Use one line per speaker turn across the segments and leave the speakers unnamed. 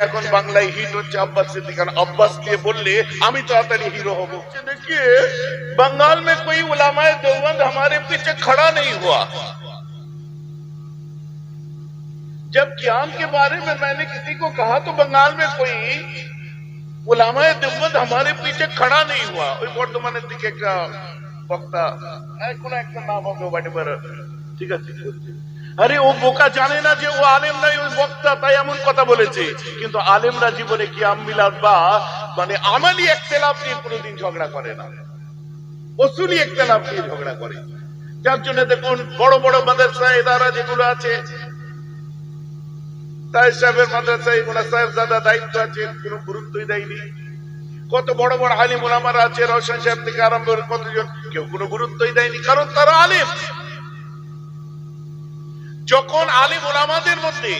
এখন বাংলায় হিট হচ্ছে अब्बास सिद्दीकी, কারণ अब्बास দিয়ে বললে আমি তাড়াতাড়ি হিরো হব। देखिए बंगाल में कोई उलामाए देवबंद हमारे पीछे खड़ा नहीं हुआ। जब क्याम के बारे में मैंने किसी को कहा तो बंगाल में कोई उलामाए देवबंद हमारे पीछे खड़ा नहीं हुआ। ওই বর্ধমানের দিকে একটা বক্তা, কোন একটা নাম হবে হোয়াটএভার, ঠিক আছে, আরে ও বোকা জানে না যে ও আলেম নাই, ওই বক্তা তাই এমন কথা বলেছে। কিন্তু আলেমরা জীবনে কিয়াম মিলাদ বা মানে আমালি ইখতিলাফ নিয়ে কোনোদিন ঝগড়া করে না, উসুলি ইখতিলাফ নিয়ে ঝগড়া করে। যার জন্য দেখুন বড় বড় মাদ্রাসা ইদারা যেগুলো আছে, তাই সাহেবের মাদ্রাসায় ওনার সাহেবজাদা দায়িত্ব আছে, কোনো গুরুত্বই দেয়নি। কত বড় বড় আলিম ওলামারা আছে, রওশন সাহেব থেকে আরম্ভ করে কতজন, কেউ কোনো গুরুত্বই দেয়নি, কারণ তারা আলিম। যখন আলিম ওলামাদের মধ্যে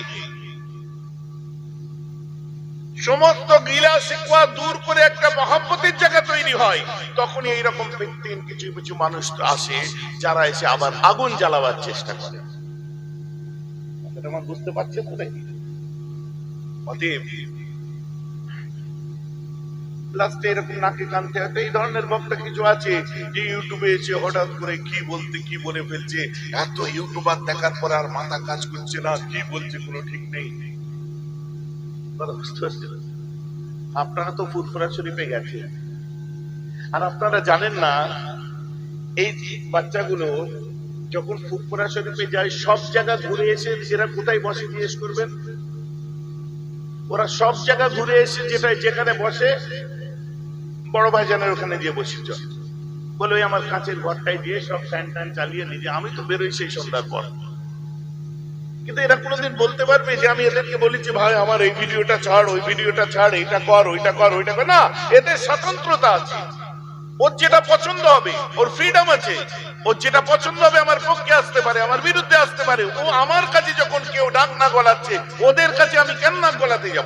সমস্ত গিলা শিকওয়া দূর করে একটা মহব্বতের জায়গা তৈরি হয়, তখন এইরকম ফিতনার কিছু কিছু মানুষ আসে যারা এসে আবার আগুন জ্বালাবার চেষ্টা করে। আমার বুঝতে পারছেন তো নাকি? অতএব লাস্টে এরকম নাকে কানতে হয়। এই ধরনের বক্তা কিছু আছে যে ইউটিউবে এসে হঠাৎ করে কি বলতে কি বলে ফেলছে, এত ইউটিউবার দেখার পর আর মাথা কাজ করছে না, কি বলছে কোনো ঠিক নেই। আপনারা তো ফুরফুরা শরীফে গেছে, আর আপনারা জানেন না এই বাচ্চাগুলো যখন ফুরফুরা শরীফে যায় সব জায়গা ঘুরে এসে এরা কোথায় বসে জিজ্ঞেস করবেন, ওরা সব জায়গা ঘুরে এসে যেখানে বসে বড় ভাইজানের ওখানে গিয়ে বসেছ, বলে ওই আমার কাঁচের ঘরটায় দিয়ে সব ফ্যান ট্যান চালিয়ে নিজে আমি তো বেরোই সেই সন্ধ্যার পর। কিন্তু এরা কোনোদিন বলতে পারবে যে আমি এদেরকে বলেছি ভাই আমার এই ভিডিওটা ছাড়, ওই ভিডিওটা ছাড়, এইটা কর, ওইটা কর, ওইটা কর? না, এদের স্বতন্ত্রতা আছে, ওর যেটা পছন্দ হবে, ওর ফ্রিডম আছে, ওর যেটা পছন্দ হবে আমার পক্ষে আসতে পারে, আমার বিরুদ্ধে আসতে পারে। ও আমার কাছে যখন কেউ ডাক না গলাচ্ছে, ওদের কাছে আমি কেন নাক গলাতে যাব?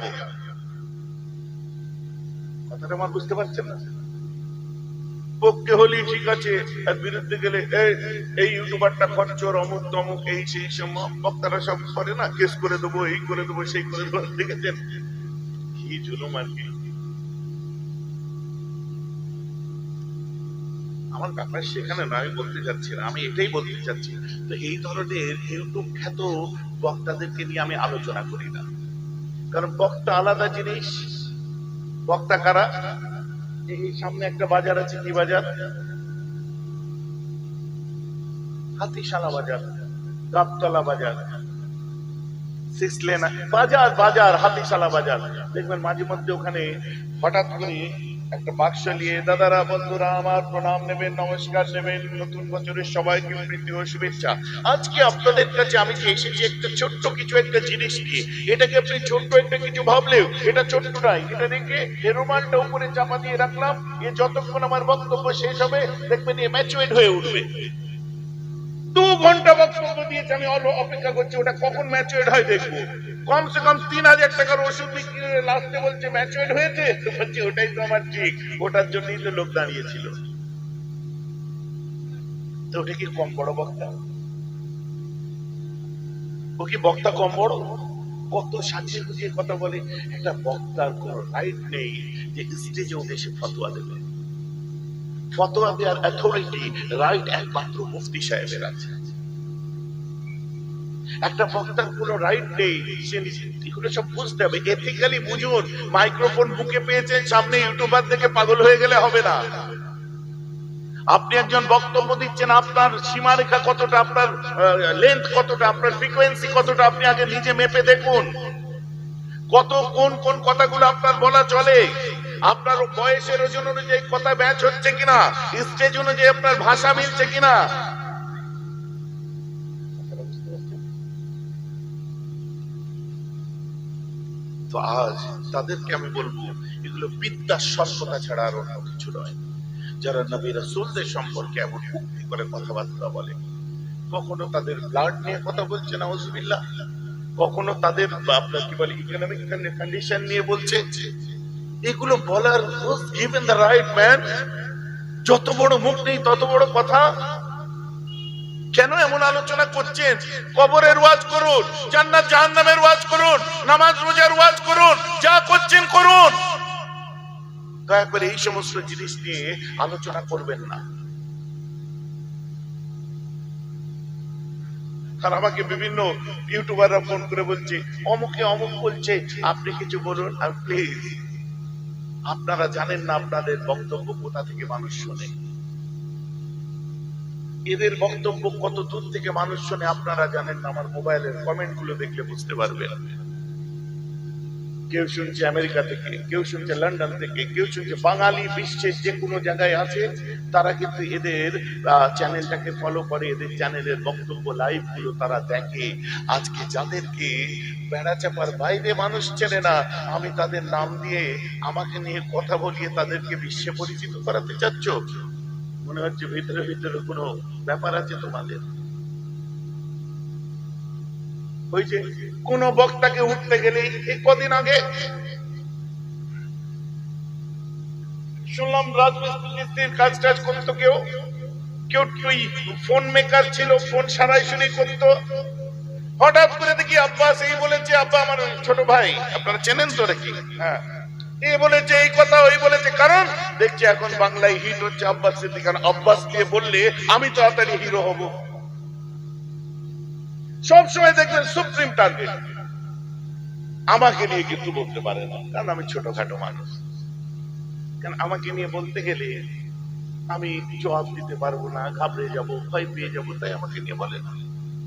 কথাটা আমার বুঝতে পারছেন না? পক্ষে হলেই ঠিক আছে, আর বিরুদ্ধে গেলে এই ইউটিউবারটা খরচর, অমুক তমুক, এই সেই সব বক্তারা সব করে না, কেস করে দেবো, এই করে দেবো, সেই করে দেবো। দেখেছেন কি জুলুম আর কি। আমার ব্যাপার সেখানে না, আমি বলতে চাচ্ছি না, আমি এটাই বলতে চাচ্ছি। তো এই ধরনের ইউটিউব খ্যাত বক্তাদেরকে নিয়ে আমি আলোচনা করি না, কারণ বক্তা আলাদা জিনিস। বক্তা কারা? এই সামনে একটা বাজার আছে, কি বাজার? হাতিশালা বাজার, গাবতলা বাজার, 6 লেন বাজার, বাজার হাতিশালা বাজার। দেখবেন মাঝে মধ্যে ওখানে হঠাৎ করে একটা বাক্স নিয়ে দাদারা বন্ধুরা আমার প্রণাম নেবেন, নমস্কার নেবেন, নতুন বছরের সবাইকে প্রীতি ও শুভেচ্ছা। আজকে আপনাদের কাছে আমি এসেছি একটা ছোট্ট কিছু একটা জিনিস নিয়ে। এটাকে আপনি ছোট্ট একটা কিছু ভাবলেও এটা ছোট্ট নয়। এটা রেখে রুমালটা উপরে চাপা দিয়ে রাখলাম, এ যতক্ষণ আমার বক্তব্য শেষ হবে দেখবেন এ ম্যাচুরেট হয়ে উঠবে। 2 ঘন্টা বক্তব্য দিয়েছে, আমি অপেক্ষা করছি ওটা কখন ম্যাচুরেট হয় দেখবো। কমসে কম 3000 টাকার ওষুধ বিক্রি করে লাস্টে বলছে ম্যাচুরেট হয়েছে, তো বলছি ওটাই তো আমার ঠিক, ওটার জন্যই তো লোক দাঁড়িয়েছিল। তো ওটা কি কম বড় বক্তা? ও কি বক্তা কম বড়? কত সাজিয়ে গুজিয়ে কথা বলে। একটা বক্তার কোন রাইট নেই যে স্টেজে উঠে সে ফতোয়া দেবে। ফতোয়া দেওয়ার অথরিটি রাইট একমাত্র মুফতি সাহেবের আছে। একটা বক্তার কোন রাইট নেই, সে এগুলো সব বুঝতে হবে, এথিক্যালি বুঝুন। মাইক্রোফোন বুকে পেয়েছেন, সামনে ইউটিউবার দেখে পাগল হয়ে গেলে হবে না। আপনি একজন বক্তব্য দিচ্ছেন, আপনার সীমারেখা কতটা, আপনার লেন্থ কতটা, আপনার ফ্রিকোয়েন্সি কতটা, আপনি আগে নিজে মেপে দেখুন। কত কোন কোন কথাগুলো আপনার বলা চলে, আপনার বয়সের ওজন অনুযায়ী কথা ম্যাচ হচ্ছে কিনা, স্টেজ অনুযায়ী আপনার ভাষা মিলছে কিনা। তো আজ তাদেরকে আমি বলবো এগুলো বিদ্যার স্বল্পতা ছাড়া আর অন্য কিছু নয়। যারা নবী রাসূলদের সম্পর্কে এমন উক্তি করে কথাবার্তা বলে, কখনো তাদের ব্লাড নিয়ে কথা বলছে নাউজুবিল্লাহ, কখনো তাদের আপনার কি বলে ইকোনমিক কন্ডিশন নিয়ে বলছে। এগুলো বলার গিভেন দ্য রাইট ম্যান। যত বড় মুখ নেই তত বড় কথা। কেন এমন আলোচনা করছেন? কবরের ওয়াজ করুন, জান্নাত জাহান্নামের ওয়াজ করুন, নামাজ রোজার ওয়াজ করুন, যা দয়া করে এই সমস্ত জিনিস নিয়ে আলোচনা করবেন না। আর আমাকে বিভিন্ন ইউটিউবাররা ফোন করে বলছে অমুকে অমুক বলছে, আপনি কিছু বলুন। আর প্লিজ, আপনারা জানেন না আপনাদের বক্তব্য কোথা থেকে মানুষ শোনে, এদের বক্তব্য কত দূর থেকে মানুষ শোনে আপনারা জানেন না। আমার মোবাইলের কমেন্ট গুলো দেখলে বুঝতে পারবেন। কেউ শুনছে আমেরিকা থেকে, কেউ শুনছে লন্ডন থেকে, কেউ শুনছে বাঙালি বিশ্বের যে কোনো জায়গায় আছে, তারা কিন্তু এদের চ্যানেলটাকে ফলো করে, এদের চ্যানেলের বক্তব্য লাইভ গুলো তারা দেখে। আজকে যাদেরকে বেড়া চাপার বাইরে মানুষ চেনে না, আমি তাদের নাম দিয়ে আমাকে নিয়ে কথা বলিয়ে তাদেরকে বিশ্বে পরিচিত করাতে চাচ্ছ? মনে হচ্ছে ভিতরে ভিতরে কোনো ব্যাপার আছে তোমাদের। ওই যে কোন বক্তাকে উঠতে গেলে, এই কদিন আগে শুনলাম রাজমিস্ত্রির কাজ টাজ করতো কেউ, কেউ ফোন মেকার ছিল, ফোন সারাই শুনি করতো। হঠাৎ করে দেখি আব্বাস এই বলেছে, আব্বা আমার ছোট ভাই, আপনারা চেনেন তো নাকি? হ্যাঁ, এই বলেছে এই কথা, ওই বলেছে। কারণ দেখছি এখন বাংলায় হিট হচ্ছে আব্বাস সিদ্দিক, কারণ আব্বাস দিয়ে বললে আমি তো তাড়াতাড়ি হিরো হব। সবসময় দেখবেন সুপ্রিম টার্গেট। আমাকে নিয়ে কিন্তু বলতে পারে না, কারণ আমি ছোটখাটো মানুষ। কারণ আমাকে নিয়ে বলতে গেলে আমি জবাব দিতে পারবো না, ঘাবড়ে যাব, ভয় পেয়ে যাবো, তাই আমাকে নিয়ে বলে না।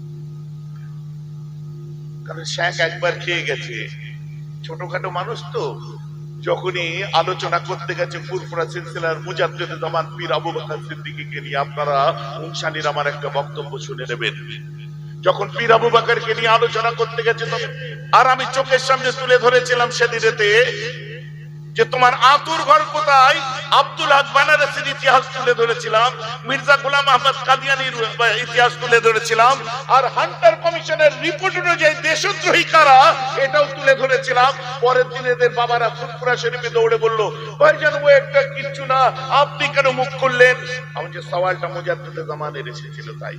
কারণ শেখ একবার খেয়ে গেছে, ছোটখাটো মানুষ তো। যখনই আলোচনা করতে গেছে ফুরফুরা সিলসিলার মুজাদ্দিদ জামান পীর আবু বকর সিদ্দিকীকে নিয়ে, আপনারা ইনশাআল্লাহ আমার একটা বক্তব্য শুনে নেবেন। যখন পীর আবু বকরকে নিয়ে আলোচনা করতে গেছে, আর আমি চোখের সামনে তুলে ধরেছিলাম সেদিনেতে যে তোমার আতুর ঘর কোথায়, আব্দুল হক বানারসির ইতিহাস তুলে ধরেছিলাম, মির্জা গোলাম আহমদ কাদিয়ানির ইতিহাস তুলে ধরেছিলাম, আর হান্টার কমিশনের রিপোর্ট অনুযায়ী দেশদ্রোহী কারা এটাও তুলে ধরেছিলাম। পরের দিন এদের বাবারা ফুরফুরা শরীফে দৌড়ে বলল, ভাইজান ও একটা কিচ্ছু না, আপনি কেন মুখ খুললেন? আমার যে সওয়ালটা মুজাদ্দিদ জামানের এসেছিল তাই।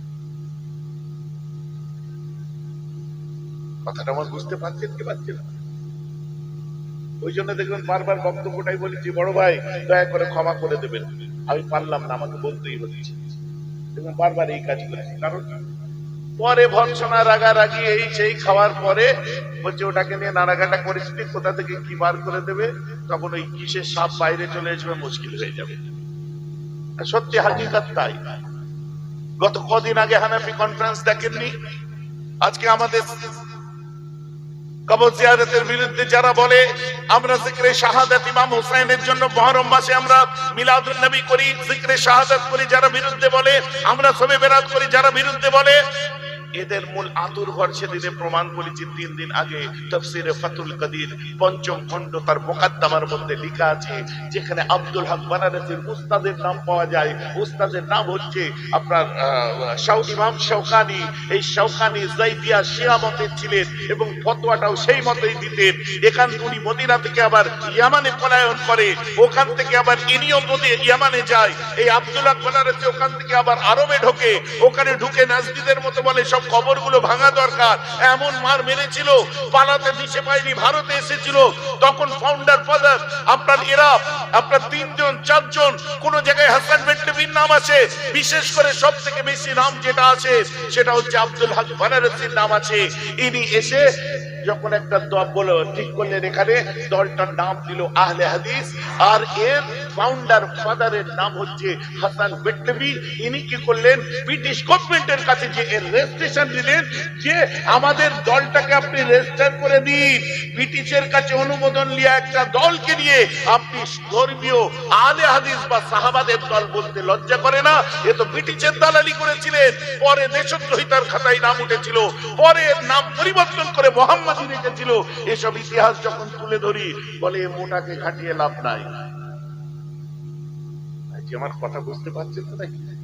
কথাটা আমার বুঝতে পারছেন কি পারছেন? ওই জন্য দেখবেন বারবার বক্তব্যটাই বলেছি, বড় ভাই দয়া করে ক্ষমা করে দেবেন, আমি পারলাম না, আমাকে বলতেই হচ্ছে। দেখবেন বারবার এই কাজ করেছি। কারণ পরে ভৎসনা রাগারাগি এই সেই খাওয়ার পরে বলছে ওটাকে নিয়ে নাড়াঘাটা পরিস্থিতি, কোথা থেকে কি বার করে দেবে, তখন ওই কিসের সাপ বাইরে চলে আসবে, মুশকিল হয়ে যাবে। সত্যি হাকিকত তাই। গত কদিন আগে হানাফি কনফারেন্স দেখেননি? আজকে আমাদের কবর জিয়ারতের বিরুদ্ধে যারা বলে, আমরা জিকরে শাহাদাত ইমাম হুসাইনের জন্য মুহররম মাসে আমরা মিলাদুন নবী করি, জিকরে শাহাদাত করি যারা বিরুদ্ধে বলে, আমরা শবে বেরাত করি যারা বিরুদ্ধে বলে, এদের মূল আতুর ঘর সেদিনে প্রমাণ করেছি 3 দিন আগে তাফসিরে ফাতুল কাদির 5ম খণ্ড তার মুকাদ্দমার মধ্যে লেখা আছে, যেখানে আব্দুল হক বানারসির উস্তাদের নাম পাওয়া যায়। উস্তাদের নাম হচ্ছে আপনার ইমাম শাওকানি। এই শাওকানি যাইদিয়া শিয়া মতের ছিলেন এবং ফতোয়াটাও সেই মতেই দিতেন। এখান উনি মদিনা থেকে আবার ইয়ামানে পলায়ন করে, ওখান থেকে আবার ইনিও ইয়ামানে যায়। এই আব্দুল হক বানারসি ওখান থেকে আবার আরবে ঢোকে, ওখানে ঢুকে নাজদিদের মতো বলে সব কবরগুলো ভাঙা দরকার, এমন মার মেরেছিল, পালাতে দিশে পায়নি, ভারতে এসেছিল। তখন ফাউন্ডার ফাদার আপনার এরা আপনার 3 জন 4 জন, কোন জায়গায় হাসান বেটলির নাম আছে, বিশেষ করে সব থেকে বেশি নাম যেটা আছে সেটা হচ্ছে আব্দুল হক বানারসির নাম আছে। ইনি এসে যখন একটা দল বলো ঠিক করলেন, এখানে দলটার নাম দিল আহলে হাদিস, আর এর ফাউন্ডার ফাদারের নাম হচ্ছে হাসান বেটলভি। ইনি কি করলেন, ব্রিটিশ গভর্নমেন্টের কাছে যে এর রেজিস্ট্রেশন দিলেন যে আমাদের দলটাকে আপনি রেজিস্টার করে দিন। ব্রিটিশের কাছে অনুমোদন নিয়ে একটা দলকে নিয়ে আপনি ধর্মীয় আহলে হাদিস বা সাহাবাদের দল বলতে লজ্জা করে না? এ তো ব্রিটিশের দালালি করেছিলেন, পরে দেশদ্রোহিতার খাতায় নাম উঠেছিল, পরে নাম পরিবর্তন করে মোহাম্মদ রেখেছিল। এসব ইতিহাস যখন তুলে ধরি বলে মোটাকে ঘাটিয়ে লাভ নাই। আমার কথা বুঝতে পারছেন তো নাকি?